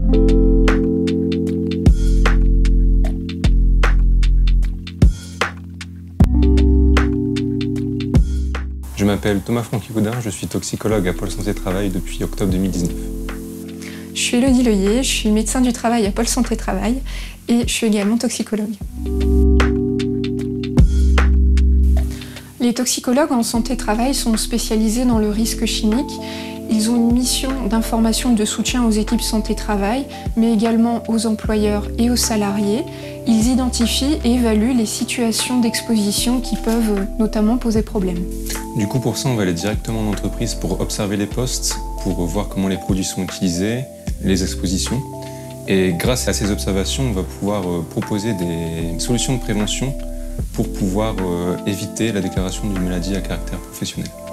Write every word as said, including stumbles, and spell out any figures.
Je m'appelle Thomas Franqui-Gaudin, je suis toxicologue à Pôle Santé Travail depuis octobre deux mille dix-neuf. Je suis Élodie Leuillet, je suis médecin du travail à Pôle Santé Travail et je suis également toxicologue. Les toxicologues en santé-travail sont spécialisés dans le risque chimique. Ils ont une mission d'information et de soutien aux équipes santé-travail, mais également aux employeurs et aux salariés. Ils identifient et évaluent les situations d'exposition qui peuvent notamment poser problème. Du coup, pour ça, on va aller directement en entreprise pour observer les postes, pour voir comment les produits sont utilisés, les expositions. Et grâce à ces observations, on va pouvoir proposer des solutions de prévention pour pouvoir éviter la déclaration d'une maladie à caractère professionnel.